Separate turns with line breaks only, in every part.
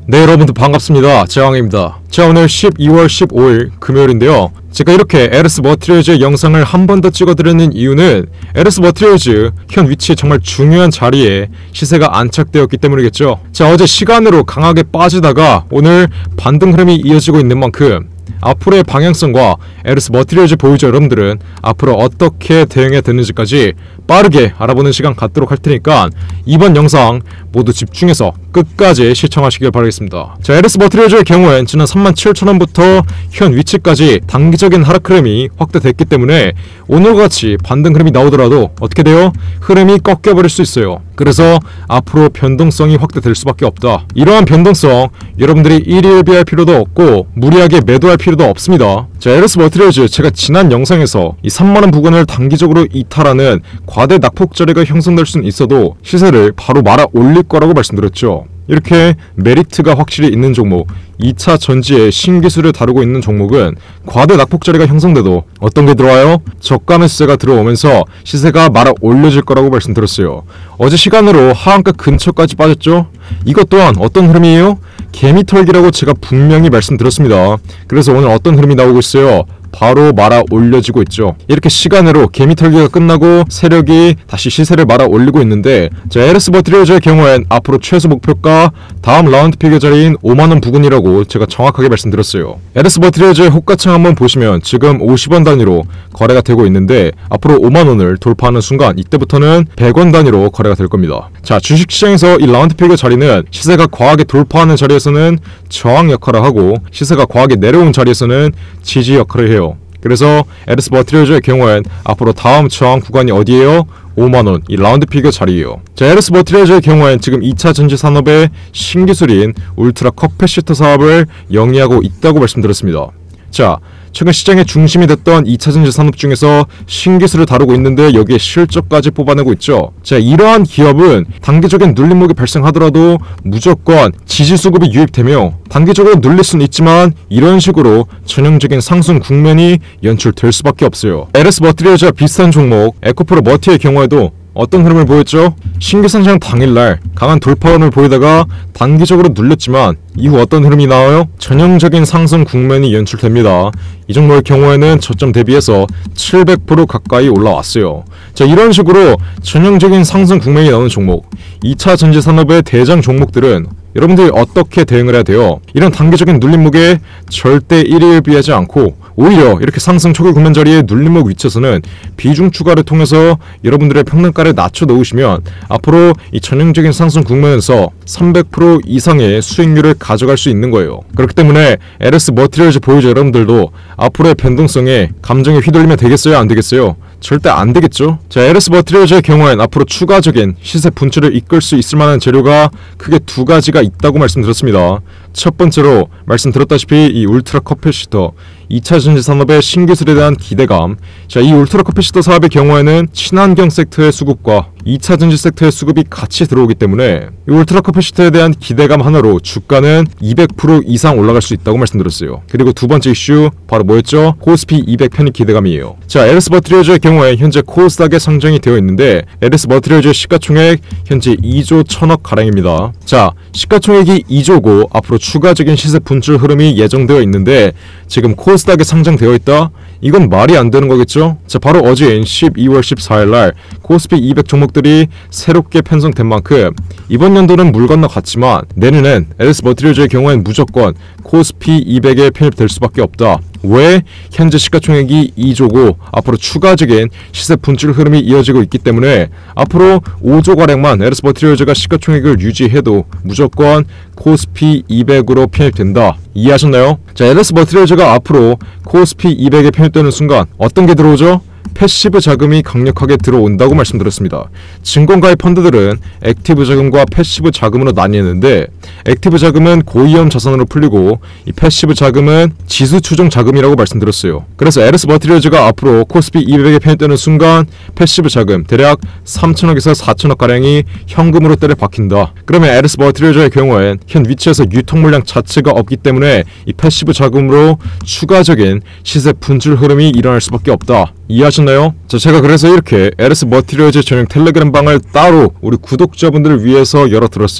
네, 여러분들 반갑습니다. 제왕입니다. 자, 오늘 12월 15일 금요일인데요. 제가 이렇게 에르스 머티리얼즈의 영상을 한 번 더 찍어드리는 이유는 에르스 머티리얼즈 현 위치에 정말 중요한 자리에 시세가 안착되었기 때문이겠죠. 자, 어제 시간으로 강하게 빠지다가 오늘 반등 흐름이 이어지고 있는 만큼 앞으로의 방향성과 에르스 머티리얼즈 보유자 여러분들은 앞으로 어떻게 대응해야 되는지까지 빠르게 알아보는 시간 갖도록 할 테니까 이번 영상 모두 집중해서 끝까지 시청하시길 바라겠습니다. 자, 에르스 머티리얼즈의 경우엔 지난 37,000원부터 현 위치까지 단기적인 하락 흐름이 확대됐기 때문에 오늘과 같이 반등 흐름이 나오더라도 어떻게 돼요? 흐름이 꺾여버릴 수 있어요. 그래서 앞으로 변동성이 확대될 수밖에 없다. 이러한 변동성 여러분들이 일일비할 필요도 없고 무리하게 매도할 필요도 없습니다. 자, 에르스 머티리얼즈 제가 지난 영상에서 이 3만원 부근을 단기적으로 이탈하는 과대 낙폭 자리가 형성될 수는 있어도 시세를 바로 말아 올릴 거라고 말씀드렸죠. 이렇게 메리트가 확실히 있는 종목, 2차 전지의 신기술을 다루고 있는 종목은 과대 낙폭 자리가 형성돼도 어떤 게 들어와요? 저가 매수세가 들어오면서 시세가 말아 올려질 거라고 말씀드렸어요. 어제 시간으로 하한가 근처까지 빠졌죠? 이것 또한 어떤 흐름이에요? 개미털기라고 제가 분명히 말씀드렸습니다. 그래서 오늘 어떤 흐름이 나오고 있어요? 바로 말아 올려지고 있죠. 이렇게 시간으로 개미털기가 끝나고 세력이 다시 시세를 말아 올리고 있는데, 자, 에르스 머티리얼즈의 경우엔 앞으로 최소 목표가 다음 라운드 피겨 자리인 5만원 부근이라고 제가 정확하게 말씀드렸어요. 에르스 머티리얼즈의 호가창 한번 보시면 지금 50원 단위로 거래가 되고 있는데 앞으로 5만원을 돌파하는 순간 이때부터는 100원 단위로 거래가 될 겁니다. 자, 주식시장에서 이 라운드 피겨 자리는 시세가 과하게 돌파하는 자리에서는 저항 역할을 하고 시세가 과하게 내려온 자리에서는 지지 역할을 해요. 그래서 에르스 머티리얼즈의 경우엔 앞으로 다음 저항 구간이 어디예요? 5만원, 이 라운드 피겨 자리예요. 자, 에르스 머티리얼즈의 경우엔 지금 2차 전지 산업의 신기술인 울트라 커패시터 사업을 영위하고 있다고 말씀드렸습니다. 자, 최근 시장의 중심이 됐던 2차 전지 산업 중에서 신기술을 다루고 있는데 여기에 실적까지 뽑아내고 있죠. 자, 이러한 기업은 단기적인 눌림목이 발생하더라도 무조건 지지 수급이 유입되며 단기적으로 눌릴 수는 있지만 이런 식으로 전형적인 상승 국면이 연출될 수밖에 없어요. 에르스 머티리얼즈와 비슷한 종목 에코프로 머티의 경우에도 어떤 흐름을 보였죠? 신규 상장 당일날 강한 돌파원을 보이다가 단기적으로 눌렸지만 이후 어떤 흐름이 나와요? 전형적인 상승 국면이 연출됩니다. 이 종목의 경우에는 저점 대비해서 700% 가까이 올라왔어요. 자, 이런 식으로 전형적인 상승 국면이 나오는 종목, 2차 전지 산업의 대장 종목들은 여러분들이 어떻게 대응을 해야 돼요? 이런 단기적인 눌림목에 절대 일일비하지 않고 오히려 이렇게 상승 초기 국면 자리에 눌림목 위치에서는 비중 추가를 통해서 여러분들의 평단가를 낮춰 놓으시면 앞으로 이 전형적인 상승 국면에서 300% 이상의 수익률을 가져갈 수 있는 거예요. 그렇기 때문에 에르스 머티리얼즈 보유자 여러분들도 앞으로의 변동성에 감정에 휘둘리면 되겠어요? 안 되겠어요? 절대 안 되겠죠? 자, 에르스 머티리얼즈의 경우엔 앞으로 추가적인 시세 분출을 이끌 수 있을 만한 재료가 크게 두 가지가 있다고 말씀드렸습니다. 첫 번째로 말씀드렸다시피 이 울트라 커패시터 2차 전지 산업의 신기술에 대한 기대감. 자, 이 울트라 커패시터 사업의 경우에는 친환경 섹터의 수급과 2차 전지 섹터의 수급이 같이 들어오기 때문에 이 울트라 커패시터에 대한 기대감 하나로 주가는 200% 이상 올라갈 수 있다고 말씀드렸어요. 그리고 두 번째 이슈 바로 뭐였죠? 코스피 200 편입 기대감이에요. 자, 에르스 머티리얼즈의 경우에 현재 코스닥에 상장이 되어 있는데 에르스 머티리얼즈의 시가총액 현재 2조 1000억 가량입니다. 자, 시가총액이 2조고 앞으로 추가적인 시세 분출 흐름이 예정되어 있는데 지금 코스닥에 상장되어 있다? 이건 말이 안 되는 거겠죠? 자, 바로 어제인 12월 14일날 코스피 200 종목들이 새롭게 편성된 만큼 이번 연도는 물 건너 갔지만 내년엔 에르스 머티리얼즈의 경우엔 무조건 코스피 200에 편입될 수밖에 없다. 왜? 현재 시가총액이 2조고 앞으로 추가적인 시세 분출 흐름이 이어지고 있기 때문에 앞으로 5조가량만 에르스 머티리얼즈가 시가총액을 유지해도 무조건 코스피 200으로 편입된다. 이해하셨나요? 자, 에르스 머티리얼즈가 앞으로 코스피 200에 편입되는 순간 어떤 게 들어오죠? 패시브 자금이 강력하게 들어온다고 말씀드렸습니다. 증권가의 펀드들은 액티브 자금과 패시브 자금으로 나뉘는데 액티브 자금은 고위험 자산으로 풀리고 이 패시브 자금은 지수 추종 자금이라고 말씀드렸어요. 그래서 에르스 머티리얼즈가 앞으로 코스피 200에 편입되는 순간 패시브 자금 대략 3천억에서 4천억 가량이 현금으로 때려 박힌다. 그러면 에르스 머티리얼즈의 경우엔 현 위치에서 유통 물량 자체가 없기 때문에 이 패시브 자금으로 추가적인 시세 분출 흐름이 일어날 수밖에 없다. 이해하셨나요? 자, 제가 그래서 이렇게 에르스 머티리얼즈 전용 텔레그램 방을 따로 우리 구독자분들을 위해서 열어들었어요.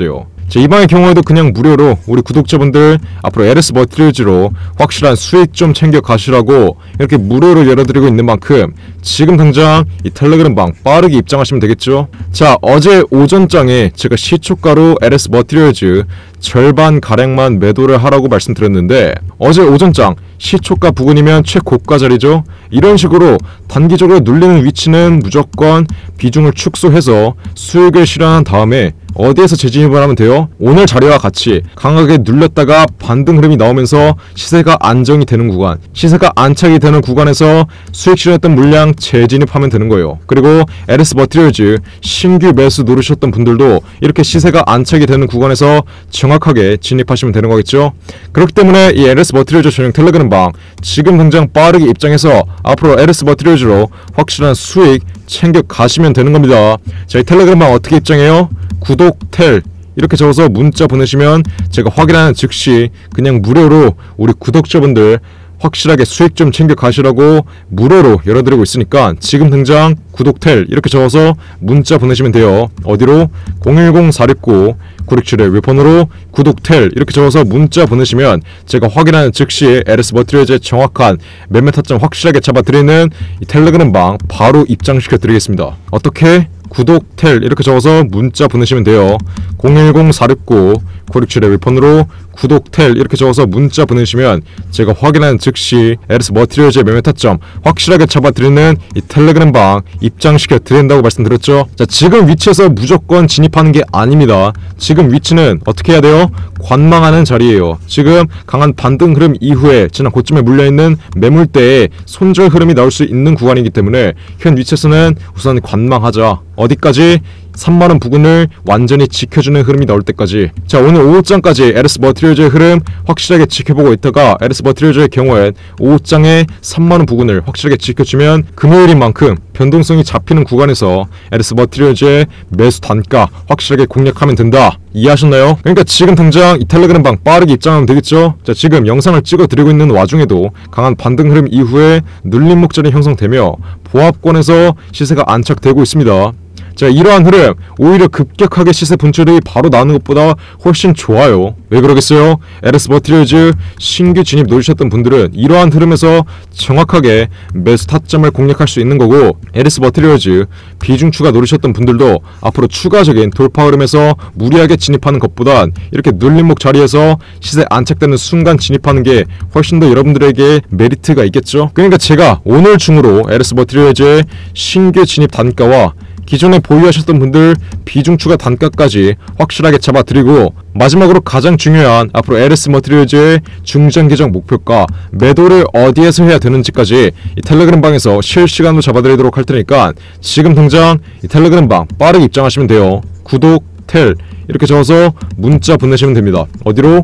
자, 이방의 경우에도 그냥 무료로 우리 구독자분들 앞으로 LS 머티리얼즈로 확실한 수익 좀 챙겨 가시라고 이렇게 무료로 열어드리고 있는 만큼 지금 당장 이 텔레그램 방 빠르게 입장하시면 되겠죠. 자, 어제 오전장에 제가 시초가로 LS 머티리얼즈 절반 가량만 매도를 하라고 말씀드렸는데, 어제 오전장 시초가 부근이면 최고가 자리죠. 이런 식으로 단기적으로 눌리는 위치는 무조건 비중을 축소해서 수익을 실현한 다음에 어디에서 재진입을 하면 돼요? 오늘 자리와 같이 강하게 눌렸다가 반등 흐름이 나오면서 시세가 안정이 되는 구간, 시세가 안착이 되는 구간에서 수익 실현했던 물량 재진입하면 되는 거예요. 그리고 LS 머티리얼즈 신규 매수 누르셨던 분들도 이렇게 시세가 안착이 되는 구간에서 정확하게 진입하시면 되는 거겠죠. 그렇기 때문에 이 LS 머티리얼즈 전용 텔레그램 방 지금 당장 빠르게 입장해서 앞으로 LS 머티리얼즈로 확실한 수익 챙겨 가시면 되는 겁니다. 자, 이 텔레그램 방 어떻게 입장해요? 구독 텔 이렇게 적어서 문자 보내시면 제가 확인하는 즉시 그냥 무료로 우리 구독자분들 확실하게 수익 좀 챙겨 가시라고 무료로 열어드리고 있으니까 지금 당장 구독텔 이렇게 적어서 문자 보내시면 돼요. 어디로? 010-469-9671 웹폰으로 구독텔 이렇게 적어서 문자 보내시면 제가 확인하는 즉시 LS 머티리얼즈의 정확한 매매 타점 확실하게 잡아드리는 이 텔레그램 방 바로 입장시켜 드리겠습니다. 어떻게? 구독텔 이렇게 적어서 문자 보내시면 돼요. 010-469-9671 웹폰으로 구독텔 이렇게 적어서 문자 보내시면 제가 확인하는 즉시 LS 머티리얼즈의 매매 타점 확실하게 잡아드리는 이 텔레그램 방 입장시켜 드린다고 말씀드렸죠. 자, 지금 위치에서 무조건 진입하는 게 아닙니다. 지금 위치는 어떻게 해야 돼요? 관망하는 자리예요. 지금 강한 반등 흐름 이후에 지난 고점에 물려있는 매물대에 손절 흐름이 나올 수 있는 구간이기 때문에 현 위치에서는 우선 관망하자. 어디까지? 3만원 부근을 완전히 지켜주는 흐름이 나올 때까지. 자, 오늘 오후장까지 LS 머티리얼즈의 흐름 확실하게 지켜보고 있다가 LS 머티리얼즈의 경우엔 오후장에 3만원 부근을 확실하게 지켜주면 금요일인 만큼 변동성이 잡히는 구간에서 LS 머티리얼즈의 매수 단가 확실하게 공략하면 된다. 이해하셨나요? 그러니까 지금 당장 이 텔레그램 방 빠르게 입장하면 되겠죠? 자, 지금 영상을 찍어드리고 있는 와중에도 강한 반등 흐름 이후에 눌림 목전이 형성되며 보합권에서 시세가 안착되고 있습니다. 자, 이러한 흐름 오히려 급격하게 시세 분출이 바로 나는 것보다 훨씬 좋아요. 왜 그러겠어요? LS 머티리얼즈 신규 진입 노리셨던 분들은 이러한 흐름에서 정확하게 매수 타점을 공략할 수 있는 거고, LS 머티리얼즈 비중 추가 노리셨던 분들도 앞으로 추가적인 돌파 흐름에서 무리하게 진입하는 것보단 이렇게 눌림목 자리에서 시세 안착되는 순간 진입하는 게 훨씬 더 여러분들에게 메리트가 있겠죠. 그러니까 제가 오늘 중으로 LS 머티리얼즈의 신규 진입 단가와 기존에 보유하셨던 분들 비중 추가 단가까지 확실하게 잡아드리고, 마지막으로 가장 중요한 앞으로 LS 머티리얼즈의 중장기적 목표가 매도를 어디에서 해야 되는지까지 이 텔레그램 방에서 실시간으로 잡아드리도록 할 테니까 지금 당장 이 텔레그램 방 빠르게 입장하시면 돼요. 구독 텔 이렇게 적어서 문자 보내시면 됩니다. 어디로?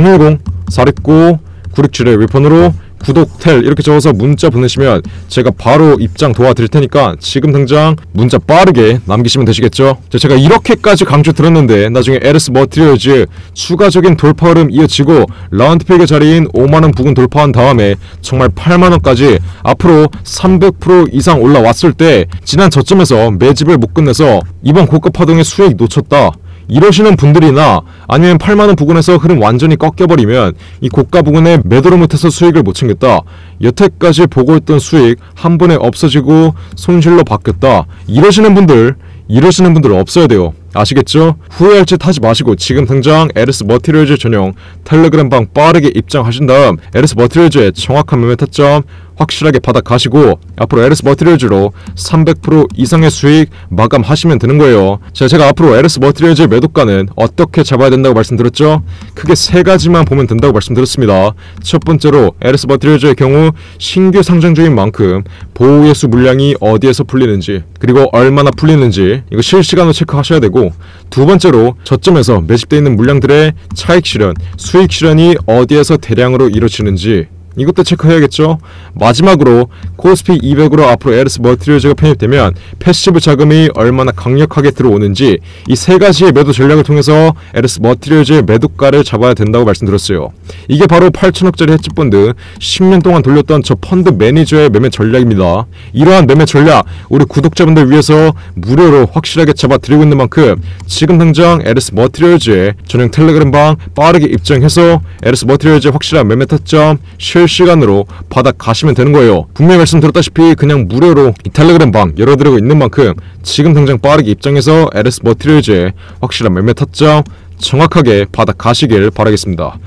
010-469-9671 웹폰으로 구독텔 이렇게 적어서 문자 보내시면 제가 바로 입장 도와드릴 테니까 지금 당장 문자 빠르게 남기시면 되시겠죠. 제가 이렇게까지 강조 들었는데 나중에 LS 머티리얼즈 추가적인 돌파 흐름 이어지고 라운드페이의 자리인 5만원 부근 돌파한 다음에 정말 8만원까지 앞으로 300% 이상 올라왔을 때 지난 저점에서 매집을 못 끝내서 이번 고가 파동의 수익 놓쳤다 이러시는 분들이나 아니면 8만원 부근에서 흐름 완전히 꺾여버리면 이 고가 부근에 매도를 못해서 수익을 못 챙겼다, 여태까지 보고 있던 수익 한 번에 없어지고 손실로 바뀌었다 이러시는 분들 없어야 돼요. 아시겠죠? 후회할 짓 하지 마시고 지금 당장 LS 머티리얼즈 전용 텔레그램 방 빠르게 입장하신 다음 LS 머티리얼즈의 정확한 매매 타점 확실하게 받아 가시고 앞으로 LS 머티리얼즈로 300% 이상의 수익 마감하시면 되는 거예요. 제가 앞으로 LS 머티리얼즈의 매도가는 어떻게 잡아야 된다고 말씀드렸죠? 크게 세 가지만 보면 된다고 말씀드렸습니다. 첫 번째로 LS 머티리얼즈의 경우 신규 상장 중인 만큼 보호예수 물량이 어디에서 풀리는지 그리고 얼마나 풀리는지 이거 실시간으로 체크하셔야 되고, 두 번째로 저점에서 매집되어 있는 물량들의 차익 실현, 수익 실현이 어디에서 대량으로 이루어지는지, 이것도 체크해야겠죠. 마지막으로 코스피 200으로 앞으로 에르스 머티리얼즈가 편입되면 패시브 자금이 얼마나 강력하게 들어오는지 이 세 가지의 매도 전략을 통해서 에르스 머티리얼즈의 매도가를 잡아야 된다고 말씀드렸어요. 이게 바로 8천억짜리 헤지펀드 10년 동안 돌렸던 저 펀드 매니저의 매매 전략입니다. 이러한 매매 전략 우리 구독자분들 위해서 무료로 확실하게 잡아드리고 있는 만큼 지금 당장 에르스 머티리얼즈의 전용 텔레그램방 빠르게 입장해서 에르스 머티리얼즈의 확실한 매매 타점 실시간으로 받아 가시면 되는 거예요. 분명히 말씀드렸다시피 그냥 무료로 이 텔레그램방 열어드리고 있는 만큼 지금 당장 빠르게 입장해서 에르스 머티리얼즈의 확실한 매매 타점 정확하게 받아 가시길 바라겠습니다.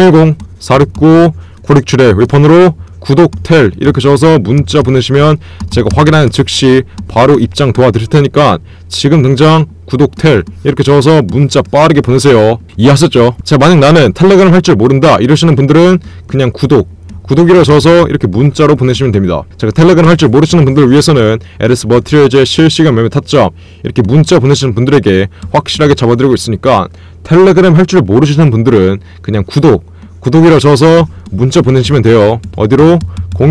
010-469-9671 웨폰으로 구독, 텔 이렇게 적어서 문자 보내시면 제가 확인하는 즉시 바로 입장 도와드릴 테니까 지금 당장 구독, 텔 이렇게 적어서 문자 빠르게 보내세요. 이해하셨죠? 자, 만약 나는 텔레그램 할 줄 모른다 이러시는 분들은 그냥 구독이라고 적어서 이렇게 문자로 보내시면 됩니다. 제가 텔레그램 할 줄 모르시는 분들을 위해서는 에르스 머티리얼즈의 실시간 매매 타점 이렇게 문자 보내시는 분들에게 확실하게 잡아드리고 있으니까 텔레그램 할 줄 모르시는 분들은 그냥 구독이라고 적어서 문자 보내시면 돼요. 어디로?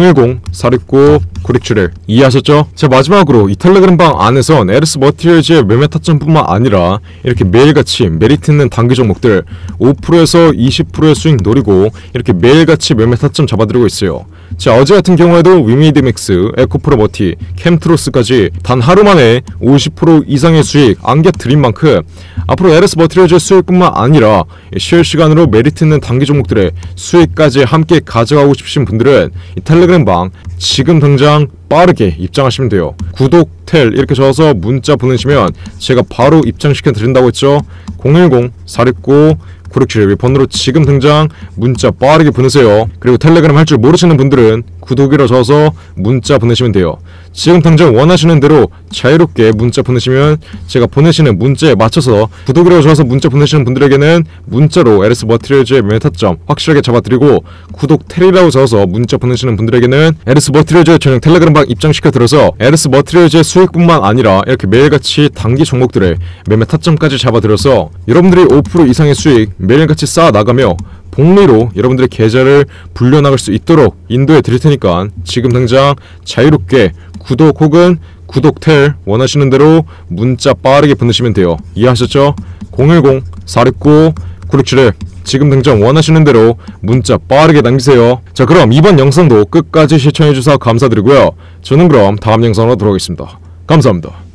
010-469-9671 이해하셨죠? 자, 마지막으로 이 텔레그램방 안에선 에르스 머티리얼즈의 매매 타점뿐만 아니라 이렇게 매일같이 메리트 있는 단기 종목들 5%에서 20%의 수익 노리고 이렇게 매일같이 매매 타점 잡아드리고 있어요. 자, 어제 같은 경우에도 위미드맥스, 에코프로머티, 캠트로스까지 단 하루 만에 50% 이상의 수익 안겨드린 만큼 앞으로 에르스 머티리얼즈의 수익뿐만 아니라 실시간으로 메리트 있는 단기 종목들의 수익까지 함께 가져가고 싶으신 분들은 이 텔레그램방 지금 당장 빠르게 입장하시면 돼요. 구독, 텔 이렇게 적어서 문자 보내시면 제가 바로 입장시켜 드린다고 했죠. 010-469-9671 번호로 지금 당장 문자 빠르게 보내세요. 그리고 텔레그램 할 줄 모르시는 분들은 구독이라 적어서 문자 보내시면 돼요. 지금 당장 원하시는 대로 자유롭게 문자 보내시면 제가 보내시는 문자에 맞춰서 구독이라고 적어서 문자 보내시는 분들에게는 문자로 에르스 머티리얼즈의 매매 타점 확실하게 잡아드리고 구독, 텔이라고 적어서 문자 보내시는 분들에게는 에르스 머티리얼즈의 전용 텔레그램방 입장시켜 드려서 에르스 머티리얼즈의 수익뿐만 아니라 이렇게 매일같이 단기 종목들의 매매 타점까지 잡아드려서 여러분들이 5% 이상의 수익 매일같이 쌓아 나가며 복리로 여러분들의 계좌를 불려나갈 수 있도록 인도해 드릴 테니까 지금 당장 자유롭게 구독 혹은 구독, 텔 원하시는 대로 문자 빠르게 보내시면 돼요. 이해하셨죠? 010-469-9671 지금 당장 원하시는 대로 문자 빠르게 남기세요. 자, 그럼 이번 영상도 끝까지 시청해주셔서 감사드리고요. 저는 그럼 다음 영상으로 돌아오겠습니다. 감사합니다.